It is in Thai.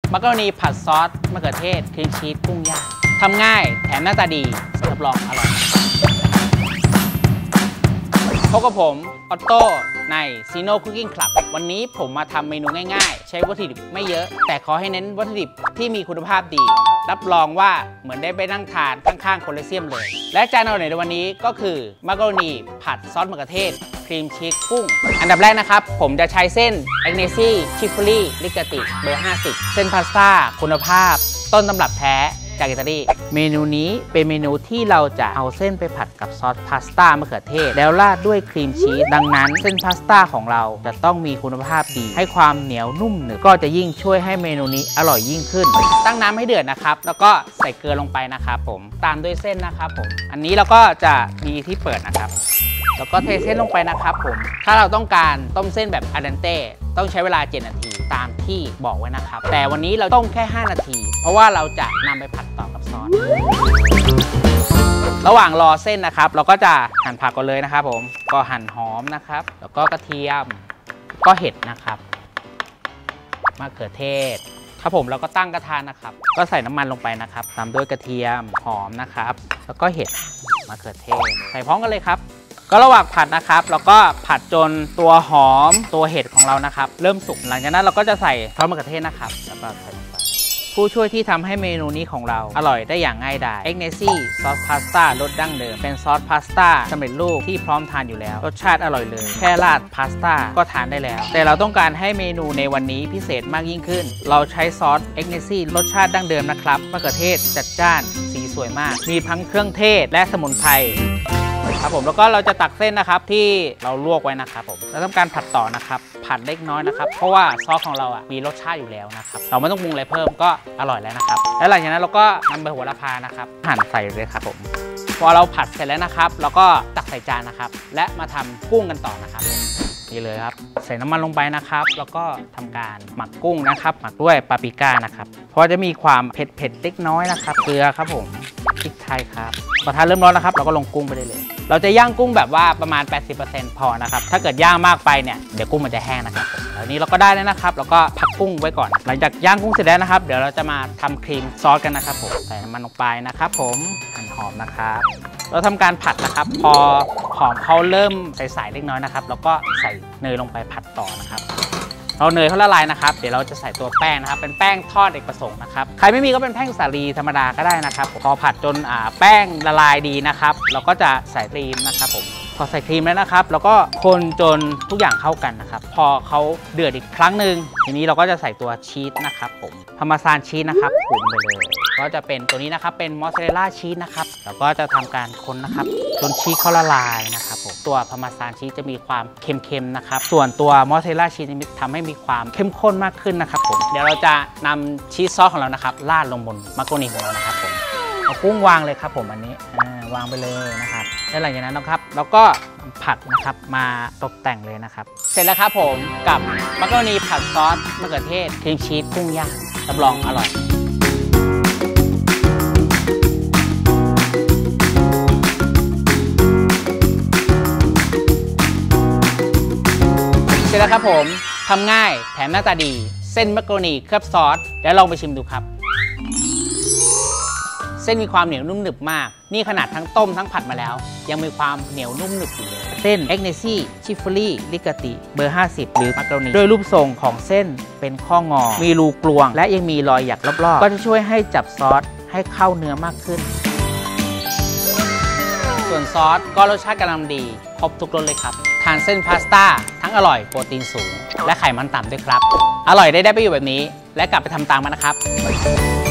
มักกะโรนีผัดซอสมะเขือเทศครีมชีสกุ้งย่างทำง่ายแถมหน้าตาดีรับรองอร่อยพบกับผมออตโต้ใน Sino Cooking Club วันนี้ผมมาทำเมนูง่ายๆใช้วัตถุดิบไม่เยอะแต่ขอให้เน้นวัตถุดิบที่มีคุณภาพดีรับรองว่าเหมือนได้ไปนั่งทานข้างๆโคลอสเซียมเลยและจานอร่อยในวันนี้ก็คือมักกะโรนีผัดซอสมะเขือเทศครีมชีสกุ้งอันดับแรกนะครับผมจะใช้เส้นแอกเนซี่ชิฟฟรีลิกาติเบอร์50เส้นพาสต้าคุณภาพต้นตำรับแท้จากอิตาลีเมนูนี้เป็นเมนูที่เราจะเอาเส้นไปผัดกับซอสพาสต้ามะเขือเทศแล้วราดด้วยครีมชีสดังนั้นเส้นพาสต้าของเราจะต้องมีคุณภาพดีให้ความเหนียวนุ่มหนึบก็จะยิ่งช่วยให้เมนูนี้อร่อยยิ่งขึ้นตั้งน้ำให้เดือดนะครับแล้วก็ใส่เกลือลงไปนะครับผมตามด้วยเส้นนะครับผมอันนี้เราก็จะมีที่เปิดนะครับแล้วก็เทเส้นลงไปนะครับผมถ้าเราต้องการต้มเส้นแบบอาดันเต้ต้องใช้เวลา7 นาทีตามที่บอกไว้นะครับแต่วันนี้เราต้มแค่5 นาทีเพราะว่าเราจะนำไปผัดต่อกับซอสระหว่างรอเส้นนะครับเราก็จะหั่นผักก่อนเลยนะครับผมก็หั่นหอมนะครับแล้วก็กระเทียมก็เห็ดนะครับมะเขือเทศครับผมเราก็ตั้งกระทะนะครับก็ใส่น้ำมันลงไปนะครับตามด้วยกระเทียมหอมนะครับแล้วก็เห็ดมะเขือเทศใส่พร้อมกันเลยครับก็ระหว่างผัดนะครับแล้วก็ผัดจนตัวหอมตัวเห็ดของเรานะครับเริ่มสุกหลังจากนั้นเราก็จะใส่ซอสมะเขือเทศนะครับแล้วก็ใส่ลงไปผู้ช่วยที่ทำให้เมนูนี้ของเราอร่อยได้อย่างง่ายดายเอ็กเนซี่ซอสพาสต้ารสดั้งเดิมเป็นซอสพาสต้าสำเร็จรูปที่พร้อมทานอยู่แล้วรสชาติอร่อยเลยแค่ราดพาสต้าก็ทานได้แล้วแต่เราต้องการให้เมนูในวันนี้พิเศษมากยิ่งขึ้นเราใช้ซอสเอ็กเนซี่รสชาติดั้งเดิมนะครับมะเขือเทศจัดจ้านสีสวยมากมีทั้งเครื่องเทศและสมุนไพรครับผมแล้วก็เราจะตักเส้นนะครับที่เราลวกไว้นะครับผมแล้วทำการผัดต่อนะครับผัดเล็กน้อยนะครับเพราะว่าซอสของเรามีรสชาติอยู่แล้วนะครับเราไม่ต้องปรุงอะไรเพิ่มก็อร่อยแล้วนะครับแล้วหลังจากนั้นเราก็นำใบโหระพานะครับหั่นใส่เลยครับผมพอเราผัดเสร็จแล้วนะครับเราก็ตักใส่จานนะครับและมาทำกุ้งกันต่อนะครับนี่เลยครับใส่น้ำมันลงไปนะครับแล้วก็ทำการหมักกุ้งนะครับหมักด้วยปาปริก้านะครับเพราะจะมีความเผ็ดเล็กน้อยนะครับเกลือครับผมพริกไทยครับกระทะเริ่มร้อนนะครับเราก็ลงกุ้งไปได้เลยเราจะย่างกุ้งแบบว่าประมาณ 80% พอนะครับถ้าเกิดย่างมากไปเนี่ยเดี๋ยวกุ้งมันจะแห้งนะครับแล้วนี้เราก็ได้แล้วนะครับแล้วก็พักกุ้งไว้ก่อนหลังจากย่างกุ้งเสร็จแล้วนะครับเดี๋ยวเราจะมาทำครีมซอสกันนะครับผมใส่น้ำมันลงไปนะครับผมหั่นหอมนะครับเราทำการผัดนะครับพอหอมเขาเริ่มใสๆเล็กน้อยนะครับแล้วก็ใส่เนยลงไปผัดต่อนะครับเราเนยเขาละลายนะครับเดี๋ยวเราจะใส่ตัวแป้งนะครับเป็นแป้งทอดเอกประสงค์นะครับใครไม่มีก็เป็นแป้งสาลีธรรมดาก็ได้นะครับพอผัดจนแป้งละลายดีนะครับเราก็จะใส่ครีมนะครับผมพอใส่ครีมแล้วนะครับแล้วก็คนจนทุกอย่างเข้ากันนะครับพอเขาเดือดอีกครั้งหนึ่งทีนี้เราก็จะใส่ตัวชีสนะครับผมพาร์เมซานชีสนะครับขูดไปเลยก็จะเป็นตัวนี้นะครับเป็นมอสซาเรลล่าชีสนะครับแล้วก็จะทำการคนนะครับจนชีสเขาละลายนะครับผมตัวพาร์เมซานชีสจะมีความเค็มๆนะครับส่วนตัวมอสซาเรลล่าชีสทำให้มีความเข้มข้นมากขึ้นนะครับผมเดี๋ยวเราจะนำชีสซอสของเรานะครับราดลงบนมักกะโรนีของเรานะครับผมเอากุ้งวางเลยครับผมอันนี้วางไปเลยนะครับแล้วหลังจากนั้นนะครับเราก็ผัดนะครับมาตกแต่งเลยนะครับเสร็จแล้วครับผมกับมักกะโรนีผัดซอสมะเขือเทศครีมชีสกุ้งย่างรับรองอร่อยเสร็จแล้วครับผมทำง่ายแถมหน้าตาดีเส้นมักกะโรนีเคลือบซอสแล้วลองไปชิมดูครับเส้นมีความเหนียวนุ่มหนึบมากนี่ขนาดทั้งต้มทั้งผัดมาแล้วยังมีความเหนียวนุ่มหนึบอยู่เลยเส้นเอ็กเนซี่ชิฟฟรีลิกาติเบอร์50หรือมักกะโรนีด้วยรูปทรงของเส้นเป็นข้องอมีรูกลวงและยังมีรอยหยักรอบๆก็จะช่วยให้จับซอสให้เข้าเนื้อมากขึ้นส่วนซอสก็รสชาติกำลังดีครบทุกรสเลยครับทานเส้นพาสต้าทั้งอร่อยโปรตีนสูงและไขมันต่ำด้วยครับอร่อยได้ประโยชน์แบบนี้และกลับไปทำตามมันนะครับ